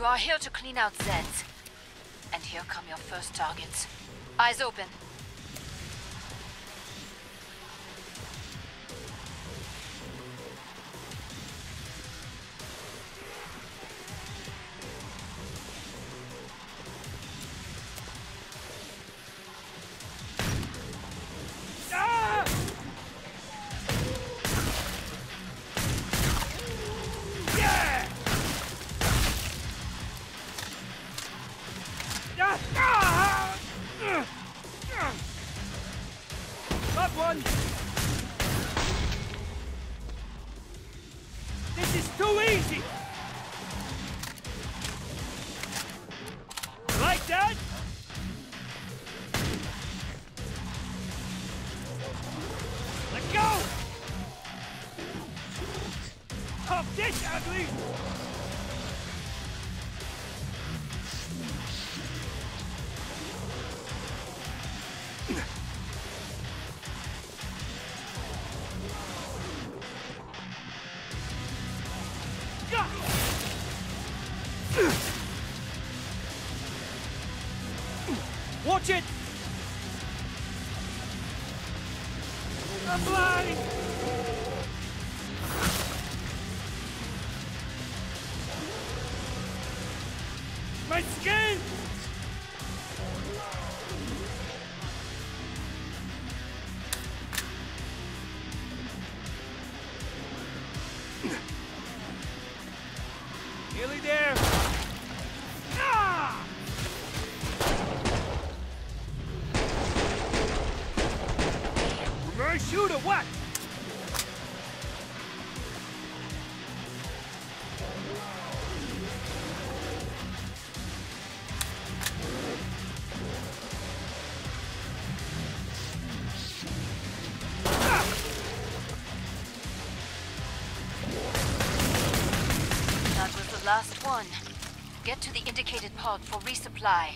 You are here to clean out Zeds. And here come your first targets. Eyes open. This is too easy! Like that? Let go! Pop this, ugly! Watch it! I'm blind! My skin! Nearly there! Ah! Shoot or what? That was the last one. Get to the indicated pod for resupply.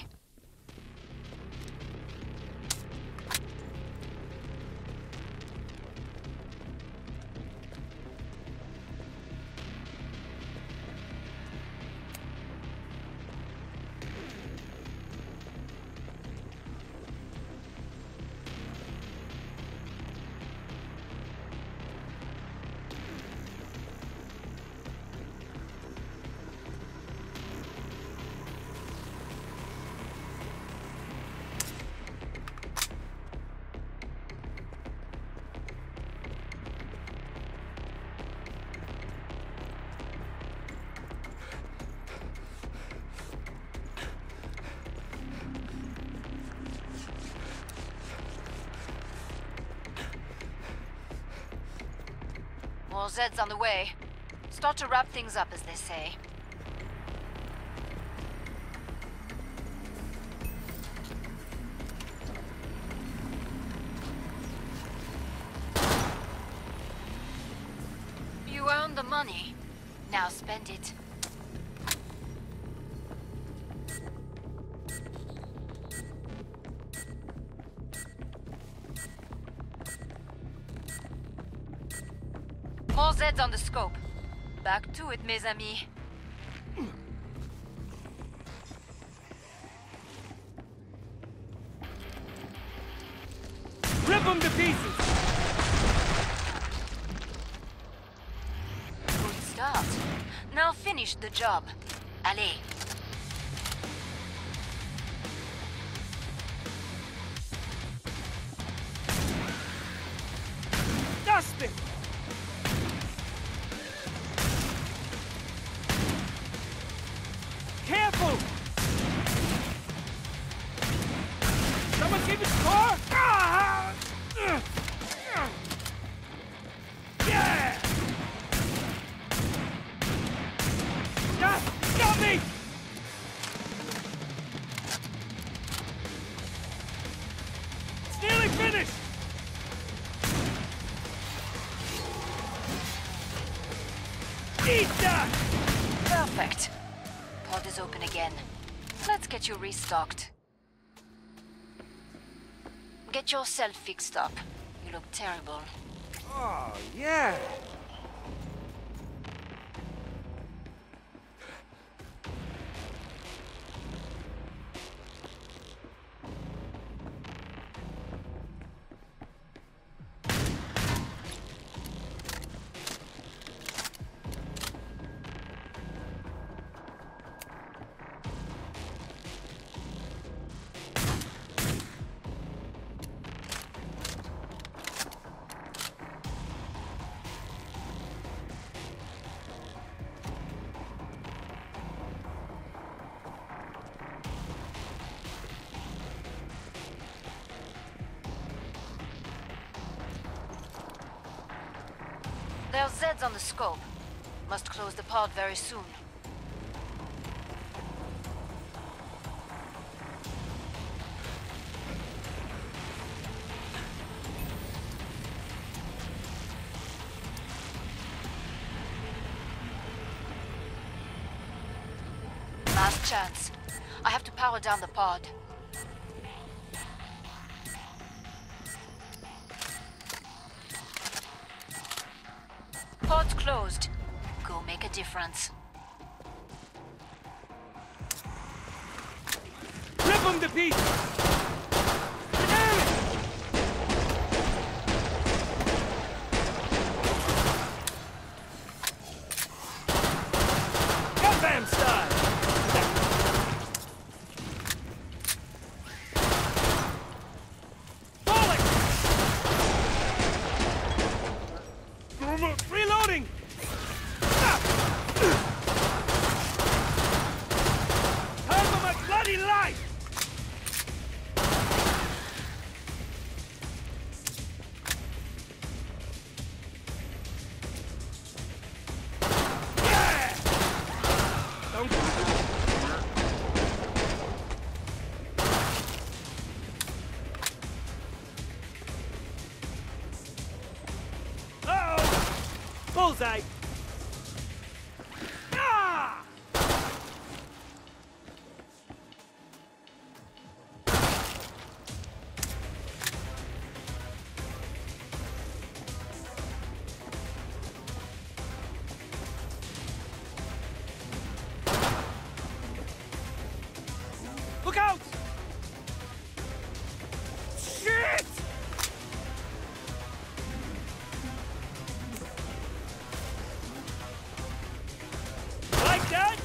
More Zeds on the way. Start to wrap things up, as they say. You earned the money. Now spend it. More Zeds on the scope. Back to it, mes amis. Rip them to pieces! Good start. Now finish the job. Allez. Dust it! Careful! Someone keep it score! Ah! Yeah! Got me! It's nearly finished! Eat that! Perfect. Pod is open again. Let's get you restocked. Get yourself fixed up. You look terrible. Oh, yeah! There's Zeds on the scope. Must close the pod very soon. Last chance. I have to power down the pod. Pod's closed. Go make a difference. Rip them to pieces! Gundam style! Reloading! Time for my bloody life! Yeah! Don't... Uh-oh! Bullseye! Ah! Look out! Shit! Like that?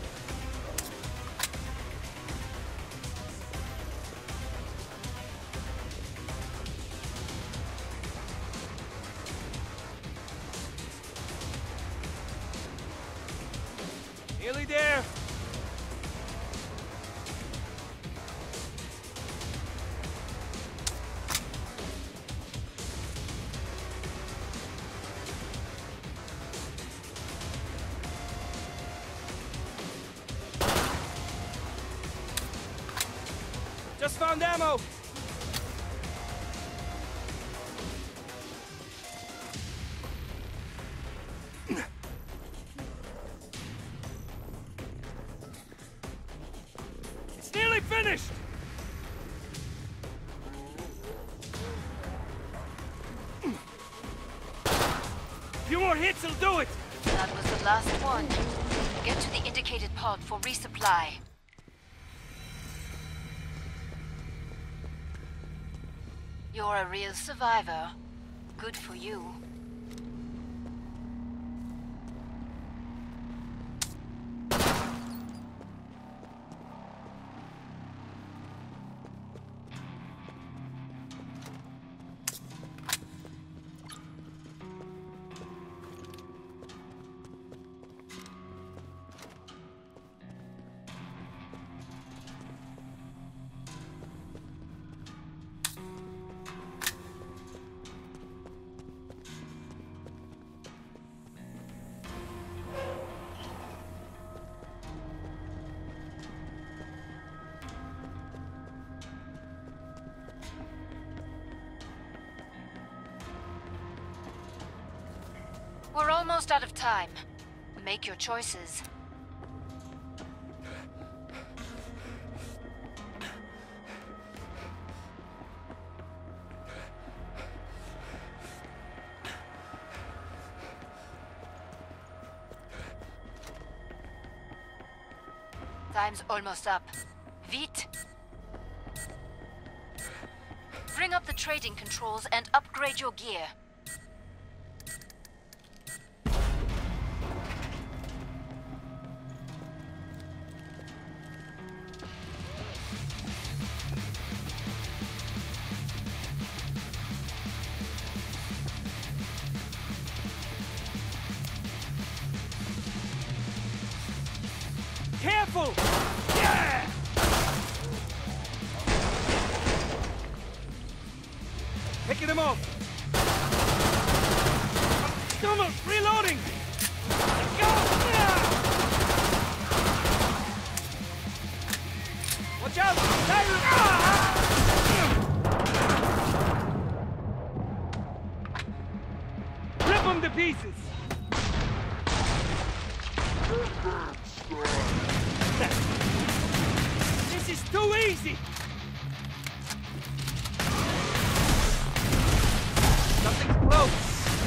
Nearly there. Just found ammo. It's nearly finished. Few more hits will do it. That was the last one. Get to the indicated pod for resupply. You're a real survivor. Good for you. We're almost out of time. Make your choices. Time's almost up. Vite! Bring up the trading controls and upgrade your gear. Careful! Yeah! Picking him off. Stumble! Reloading! Go! Watch out! Rip them to pieces! This is too easy! Something's close!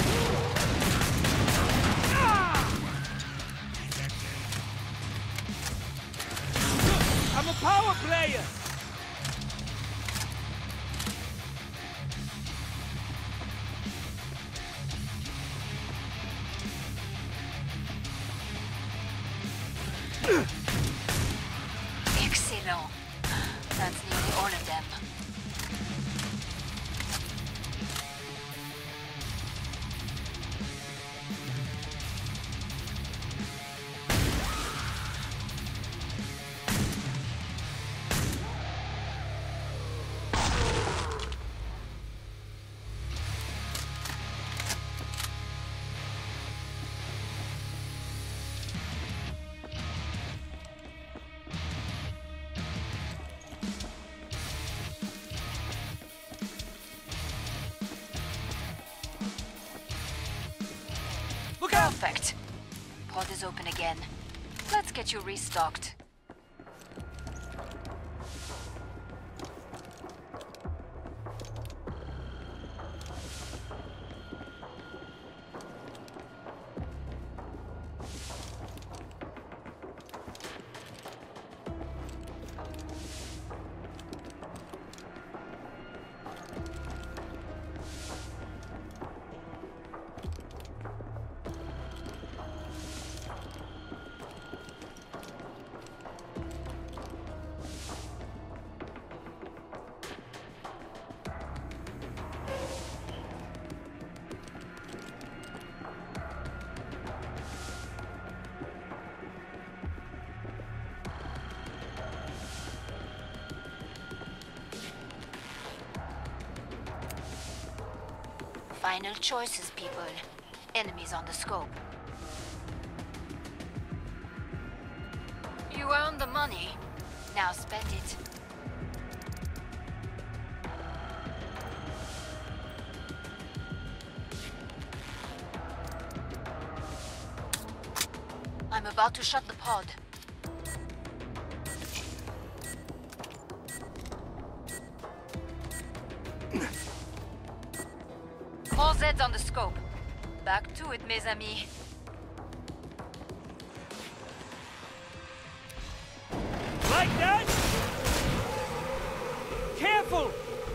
I'm a power player! Excellent. That's nearly all of them. Perfect. Pod is open again. Let's get you restocked. Final choices, people. Enemies on the scope. You earned the money. Now spend it. I'm about to shut the pod. All Zeds on the scope. Back to it, mes amis. Like that? Careful!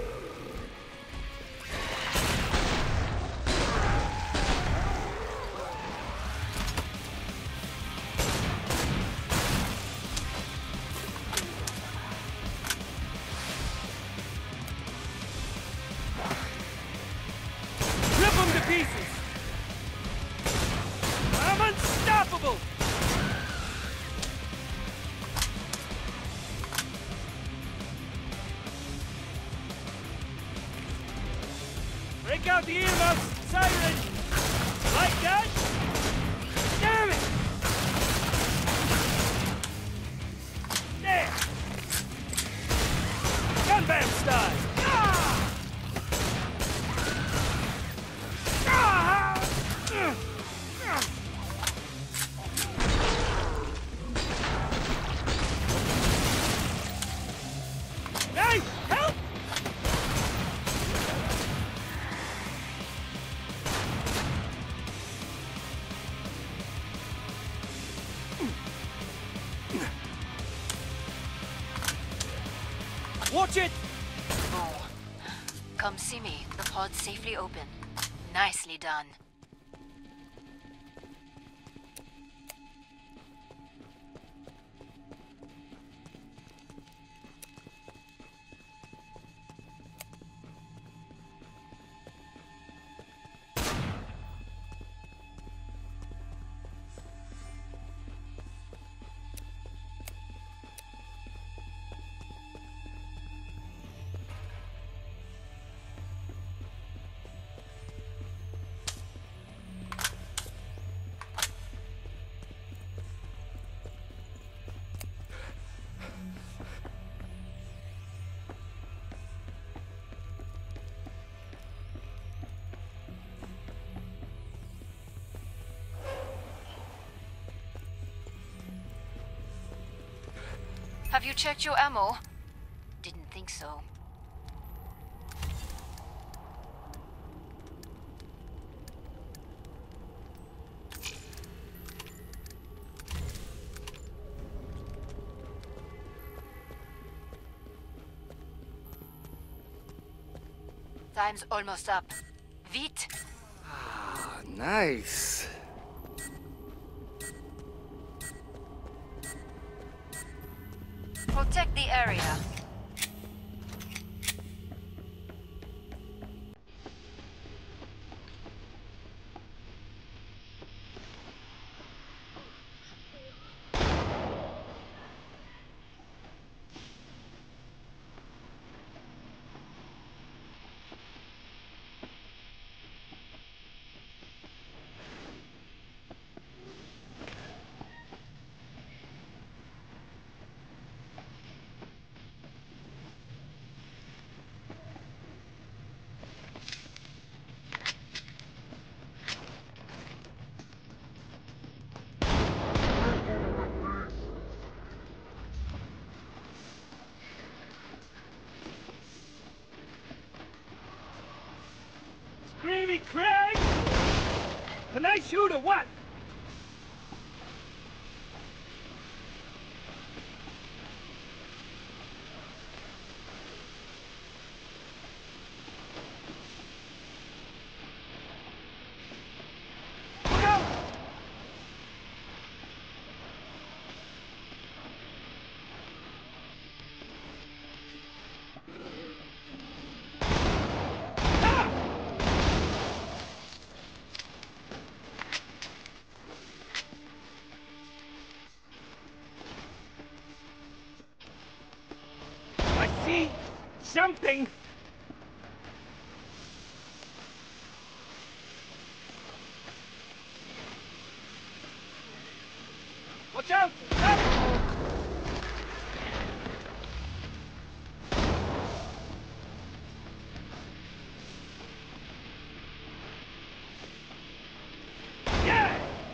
Rip them to pieces! I'm unstoppable! Break out the earmuffs, siren! Like that? Damn it! There! Gunbam style! Ah! Ah! Hey! Help! Watch it! Oh. Come see me. The pod's safely open. Nicely done. Have you checked your ammo? Didn't think so. Time's almost up. Vite! Ah, nice. Protect the area. Screamy Craig! Can I shoot or what? Look out! Ah! I see something. Watch out! Up! Yeah!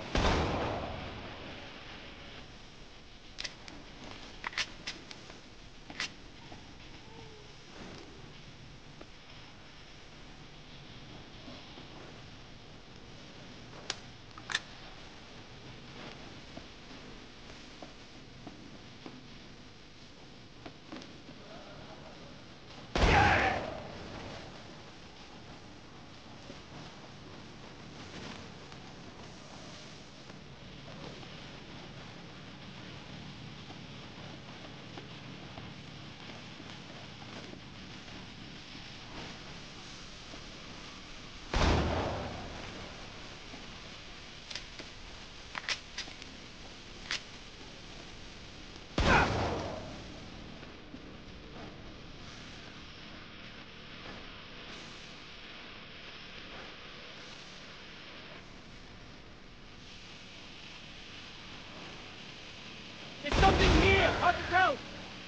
There's something here! Hard to tell!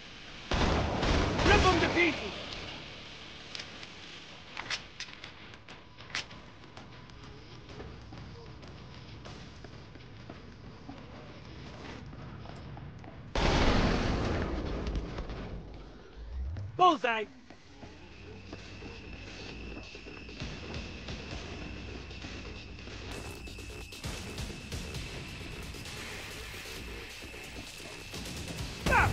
Rip them to pieces! Bullseye! Stop!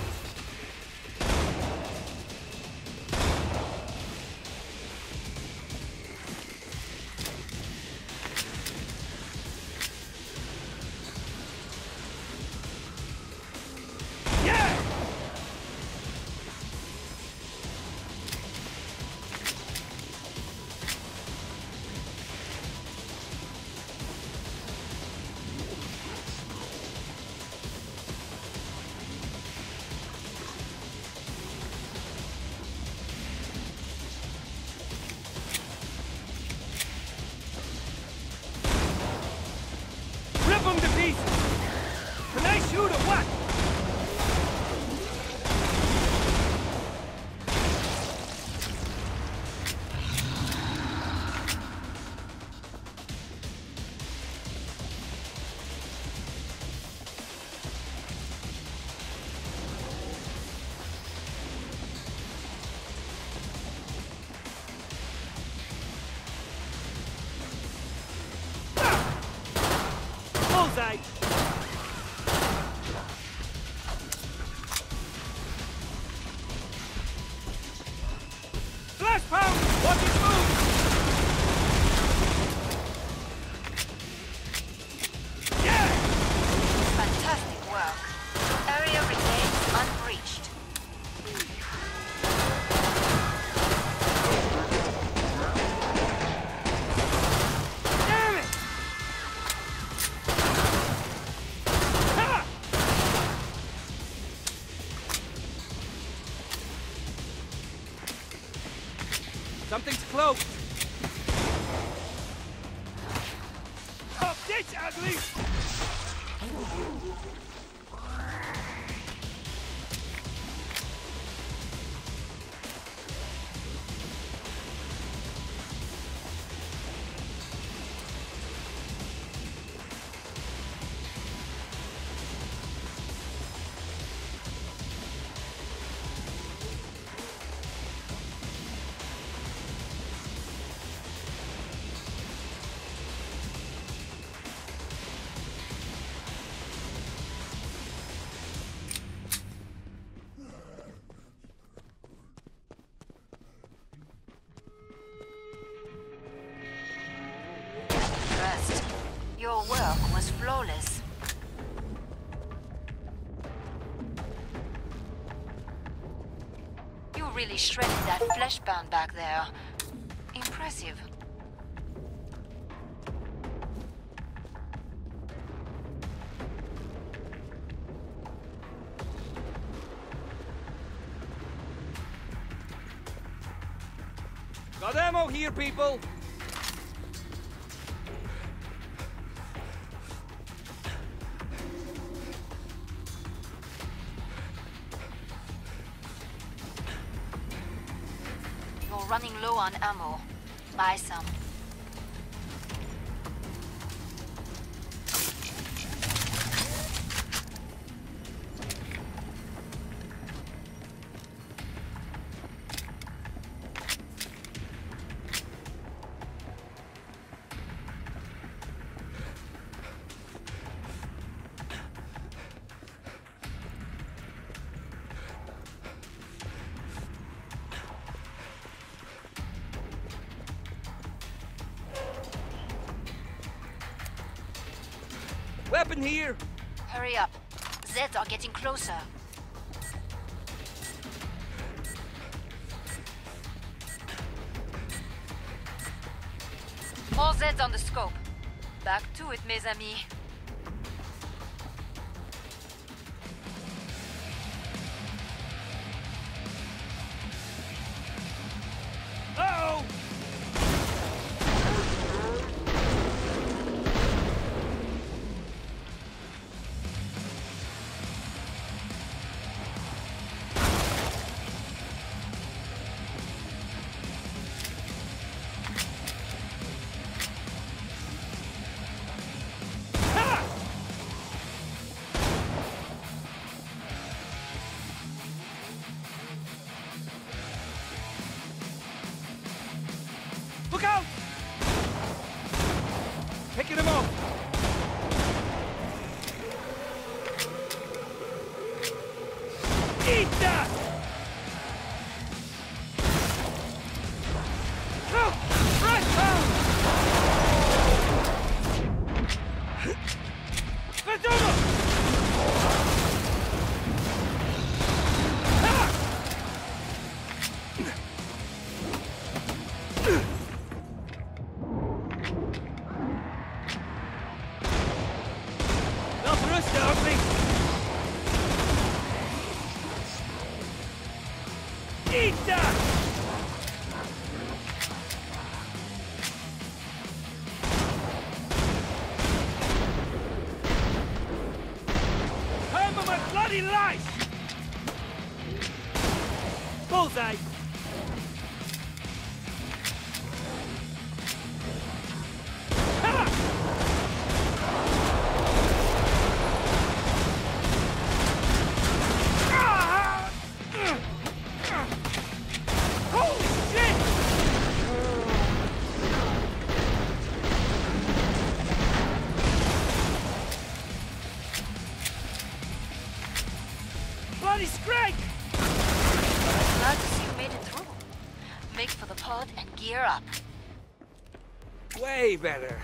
Yeah! Bullseye! Flash pound! Watch his move! Yeah! Fantastic work. Area remains unbreached. Damn it! Ha! Something's close. Oh, ditch, ugly! Rest. Your work was flawless. You really shredded that fleshbound back there. Impressive. Got ammo here, people! You're running low on ammo. Buy some. Weapon here! Hurry up. Zeds are getting closer. More Zeds on the scope. Back to it, mes amis. Uh-oh! Look out! Picking him up! Eat that! No! Right pound! Verdummer! Wel gerust, ugly! Eat that! Time of my bloody life! Bullseye! Ha! Holy shit! Bloody strike! I'm glad to see you made it through. Make for the pod and gear up. Way better.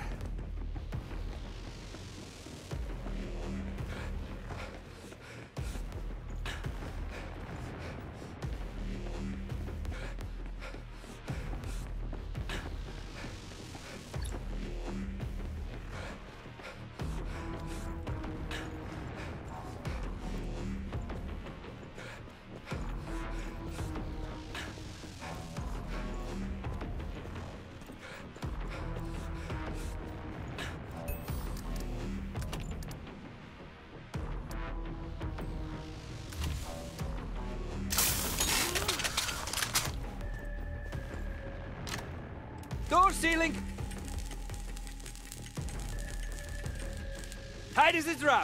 Door ceiling! Tight as a drum!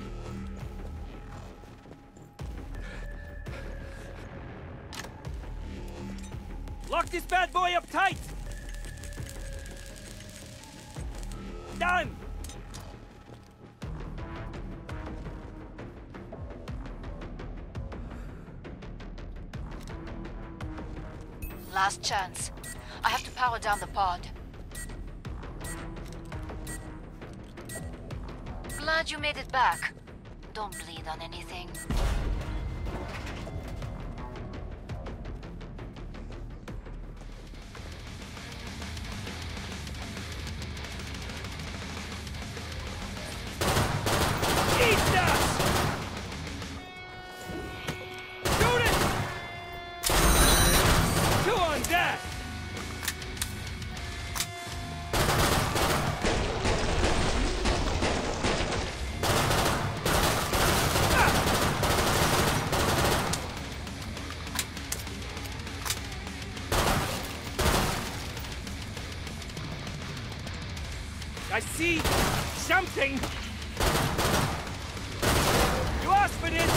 Lock this bad boy up tight! Done! Last chance. I have to power down the pod. Glad you made it back. Don't bleed on anything. Eat that! Shoot it! Two on that! I see something. You asked for this.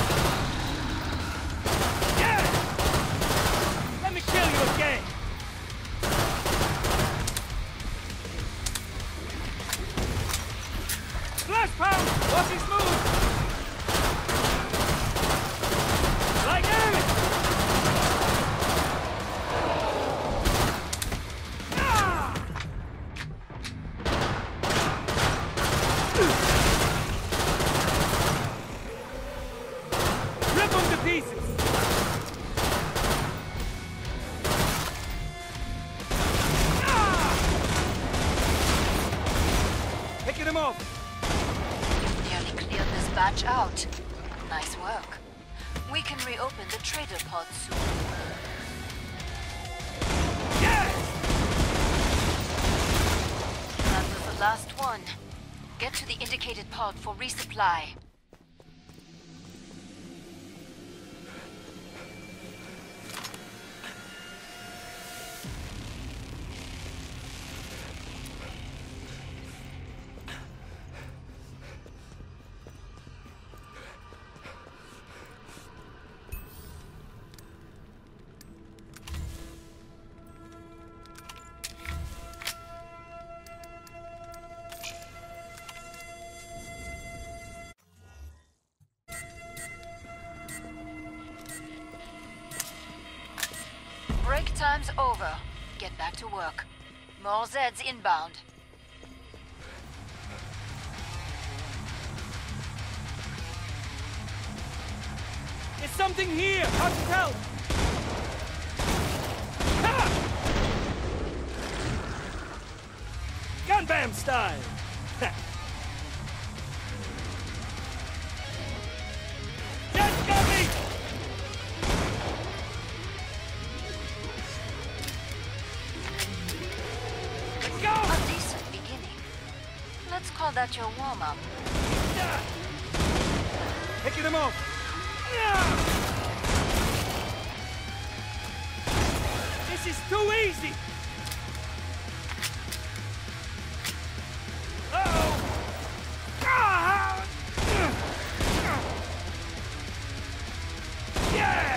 Yeah! Let me kill you again. Flash pound! Watch his move! Like Aaron! Ah! Rip them to pieces! Ah! Picking him off! Nearly cleared this batch out. Nice work. We can reopen the trader pod soon. Yes! That was the last one. Get to the indicated pod for resupply. Break time's over. Get back to work. More Zeds inbound. There's something here! Hard to tell! Ha! Gun bam style! Ha. Just got me! Let's go! A decent beginning. Let's call that your warm-up. Yeah. Picking him off! This is too easy! Uh-oh! Ah! Yeah!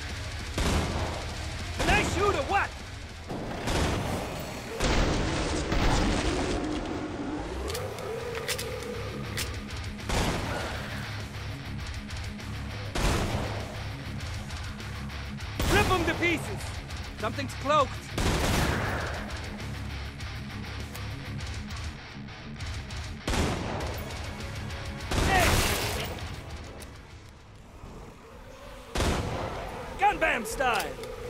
Can I shoot or what? pieces! Something's cloaked! Hey! Gun bam style!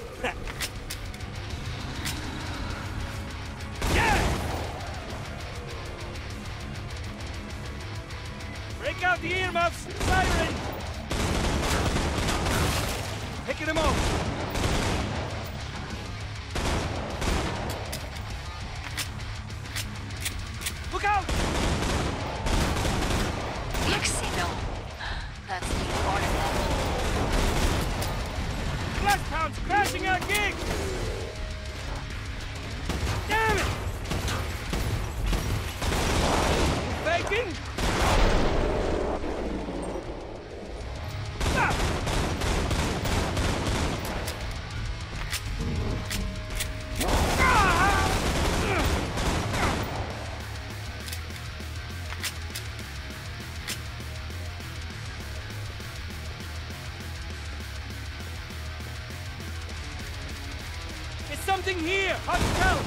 Break out the earmuffs! Siren! Picking him off! Look out! Excellent. That's the order then. Flash pounds crashing our gig! Damn it! Faking! There's something here! Hard to tell!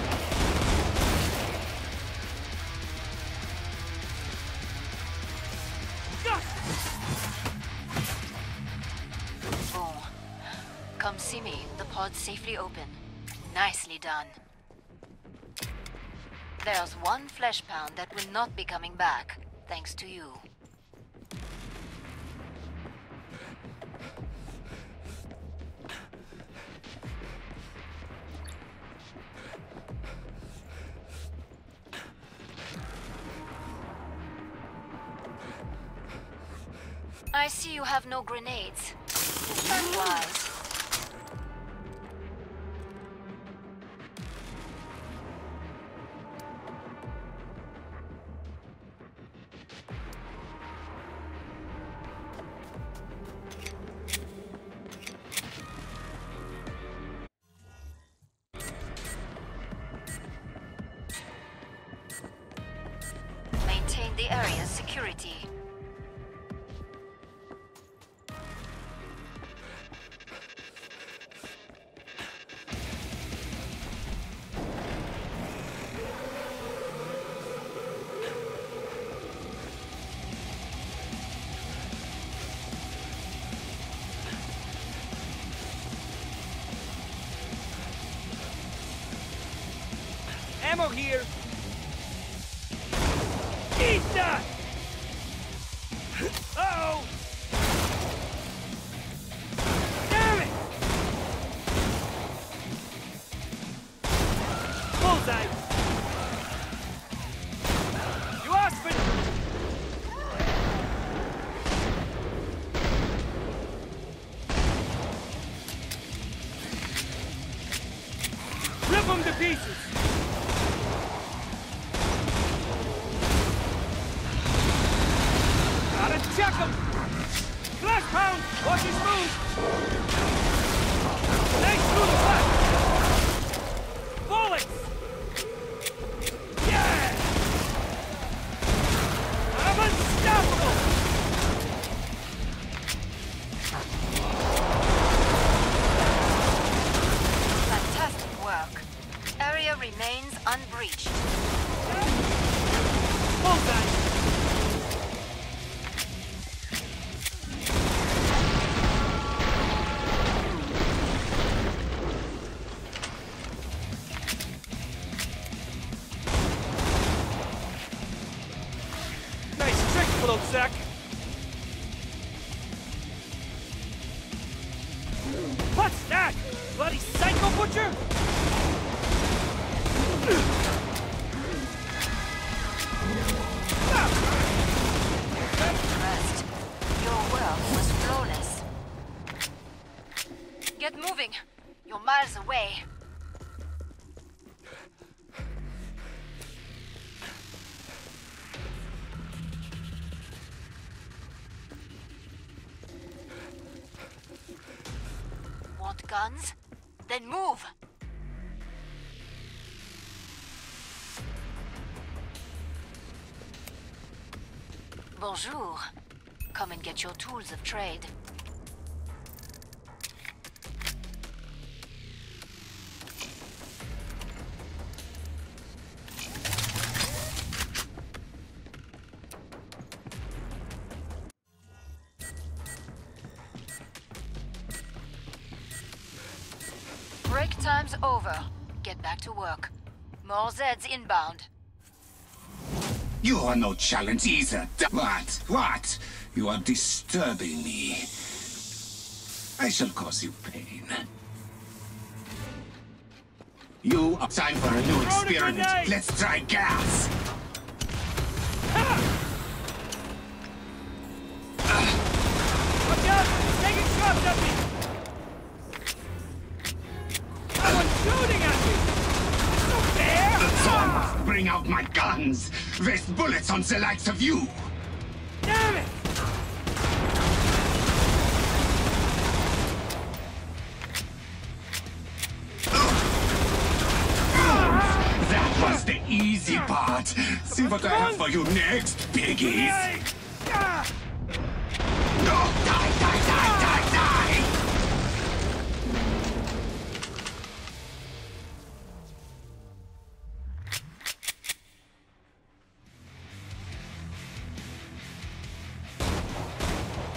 Oh. Come see me. The pod's safely open. Nicely done. There's one flesh pound that will not be coming back, thanks to you. I see you have no grenades. Is that wise? Maintain the area's security. Ammo here! Eat that! Uh-oh! Damn it! Bullseye! You asked for... Rip them to pieces! Check him! Flash pound! Watch his move! Nice move, flash! Bullets! Yeah! I'm unstoppable! Fantastic work. Area remains unbreached. Bullseye! Little sack. What's that? Bloody psycho butcher? Rest. Your work was flawless. Get moving. You're miles away. Want guns? Then move! Bonjour. Come and get your tools of trade. Break time's over. Get back to work. More Zeds inbound. You are no challenge either. What? What? You are disturbing me. I shall cause you pain. You are time for a new experiment. Let's try gas. Watch out! Taking shots at me! Someone's shooting at me! So fair! Someone must bring out my guns. Waste bullets on the likes of you. Damn it! That was the easy part. See what I have for you next, piggies. No! Die, die, die, die, die!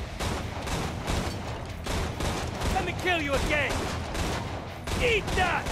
Let me kill you again! Eat that!